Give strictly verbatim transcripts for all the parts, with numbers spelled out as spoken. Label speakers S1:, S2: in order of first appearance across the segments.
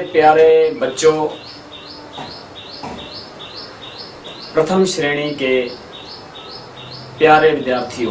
S1: प्यारे बच्चों, प्रथम श्रेणी के प्यारे विद्यार्थियों,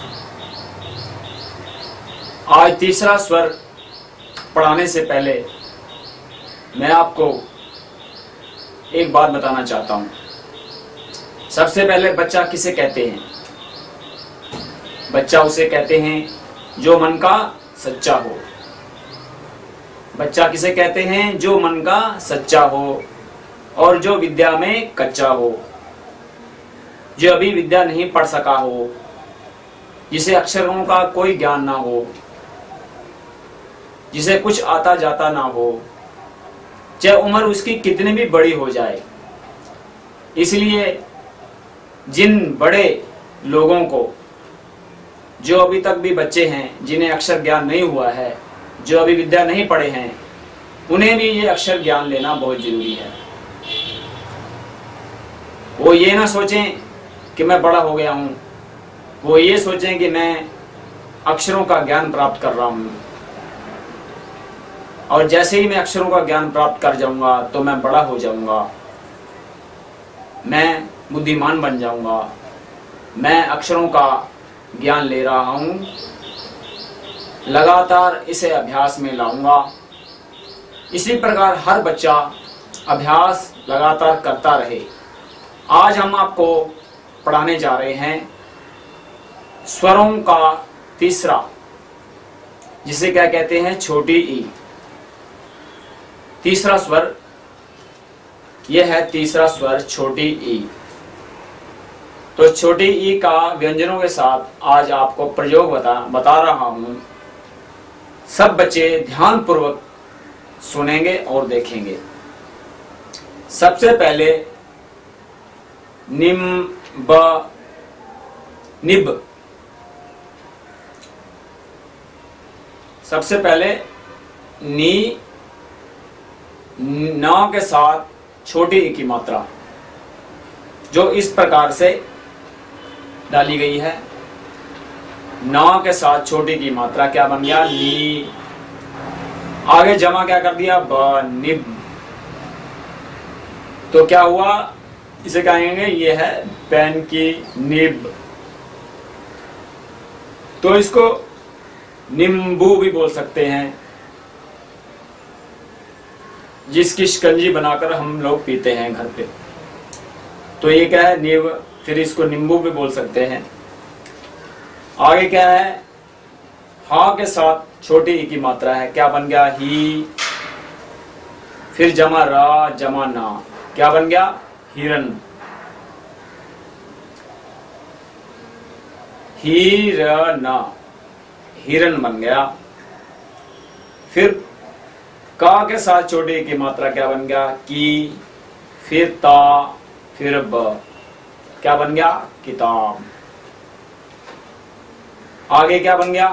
S1: आज तीसरा स्वर पढ़ाने से पहले मैं आपको एक बात बताना चाहता हूं। सबसे पहले बच्चा किसे कहते हैं? बच्चा उसे कहते हैं जो मन का सच्चा हो। बच्चा किसे कहते हैं? जो मन का सच्चा हो और जो विद्या में कच्चा हो, जो अभी विद्या नहीं पढ़ सका हो, जिसे अक्षरों का कोई ज्ञान ना हो, जिसे कुछ आता जाता ना हो, चाहे उम्र उसकी कितनी भी बड़ी हो जाए। इसलिए जिन बड़े लोगों को, जो अभी तक भी बच्चे हैं, जिन्हें अक्षर ज्ञान नहीं हुआ है, जो अभी विद्या नहीं पढ़े हैं, उन्हें भी ये अक्षर ज्ञान लेना बहुत जरूरी है। वो ये ना सोचें कि मैं बड़ा हो गया हूं, वो ये सोचें कि मैं अक्षरों का ज्ञान प्राप्त कर रहा हूं, और जैसे ही मैं अक्षरों का ज्ञान प्राप्त कर जाऊंगा तो मैं बड़ा हो जाऊंगा, मैं बुद्धिमान बन जाऊंगा, मैं अक्षरों का ज्ञान ले रहा हूं, लगातार इसे अभ्यास में लाऊंगा। इसी प्रकार हर बच्चा अभ्यास लगातार करता रहे। आज हम आपको पढ़ाने जा रहे हैं स्वरों का तीसरा, जिसे क्या कहते हैं? छोटी ई। तीसरा स्वर, यह है तीसरा स्वर, छोटी ई। तो छोटी ई का व्यंजनों के साथ आज आपको प्रयोग बता बता रहा हूं। सब बच्चे ध्यान पूर्वक सुनेंगे और देखेंगे। सबसे पहले निम ब निब। सबसे पहले नी ना के साथ छोटी ई की मात्रा जो इस प्रकार से डाली गई है। ना के साथ छोटी की मात्रा क्या बन गया? नी। आगे जमा क्या कर दिया? ब, निब। तो क्या हुआ? इसे कहेंगे ये है पेन की निब। तो इसको नींबू भी बोल सकते हैं, जिसकी शिकंजी बनाकर हम लोग पीते हैं घर पे। तो ये क्या है? नींब। फिर इसको नींबू भी बोल सकते हैं। आगे क्या है? हा के साथ छोटी ई की मात्रा है, क्या बन गया? ही। फिर जमा रा, जमा ना, क्या बन गया? हिरन। हिरना, हिरन बन गया। फिर का के साथ छोटी ई की मात्रा क्या बन गया? की। फिर ता, फिर ब, क्या बन गया? किताब। आगे क्या बन गया?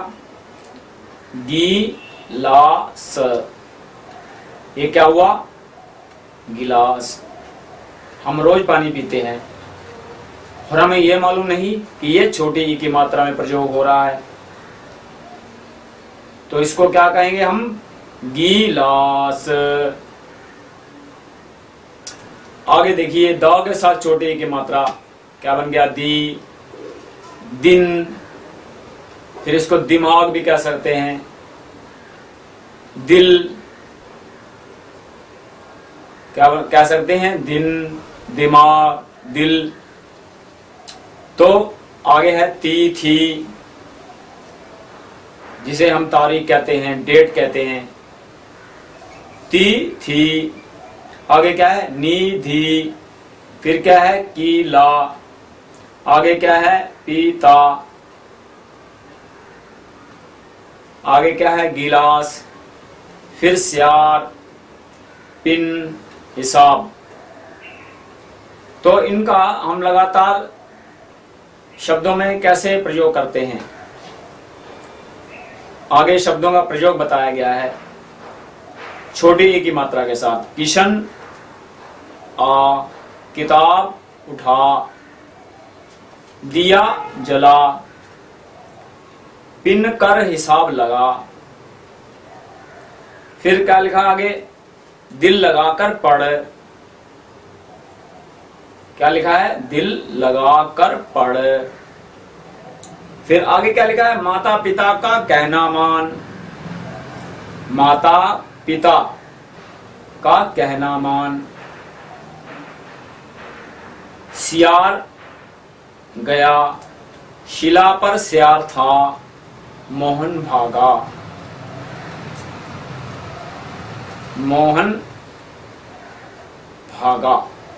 S1: गी ला स, ये क्या हुआ? गिलास। हम रोज पानी पीते हैं और हमें यह मालूम नहीं कि ये छोटी ई की मात्रा में प्रयोग हो रहा है। तो इसको क्या कहेंगे हम? गिलास। आगे देखिए, द के साथ छोटी ई की मात्रा क्या बन गया? दी, दिन। फिर इसको दिमाग भी कह सकते हैं, दिल, क्या कह सकते हैं? दिन, दिमाग, दिल। तो आगे है ती, थी, जिसे हम तारीख कहते हैं, डेट कहते हैं। ती, थी। आगे क्या है? निधि। फिर क्या है? कीला। आगे क्या है? पीता। आगे क्या है? गिलास। फिर स्यार, पिन, हिसाब। तो इनका हम लगातार शब्दों में कैसे प्रयोग करते हैं, आगे शब्दों का प्रयोग बताया गया है छोटी ई की मात्रा के साथ। किशन, आ, किताब, उठा, दिया, जला, पिन कर हिसाब लगा। फिर क्या लिखा आगे? दिल लगाकर पढ़। क्या लिखा है? दिल लगाकर पढ़। फिर आगे क्या लिखा है? माता पिता का कहना मान। माता पिता का कहना मान। सियार गया, शिला पर सियार था, मोहन भागा। मोहन भागा।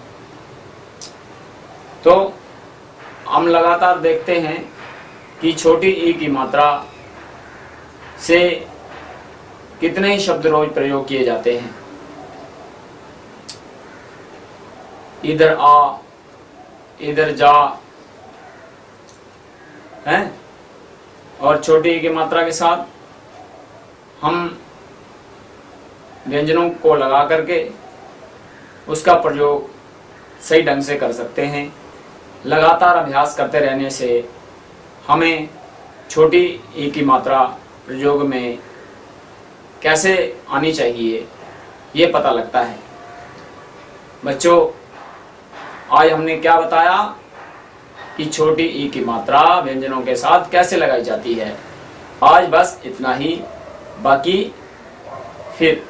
S1: तो हम लगातार देखते हैं कि छोटी ई की मात्रा से कितने शब्द रोज प्रयोग किए जाते हैं। इधर आ, इधर जा, हैं? और छोटी ई की मात्रा के साथ हम व्यंजनों को लगा करके उसका प्रयोग सही ढंग से कर सकते हैं। लगातार अभ्यास करते रहने से हमें छोटी ई की मात्रा प्रयोग में कैसे आनी चाहिए ये पता लगता है। बच्चों, आज हमने क्या बताया कि छोटी ई की मात्रा व्यंजनों के साथ कैसे लगाई जाती है। आज बस इतना ही, बाकी फिर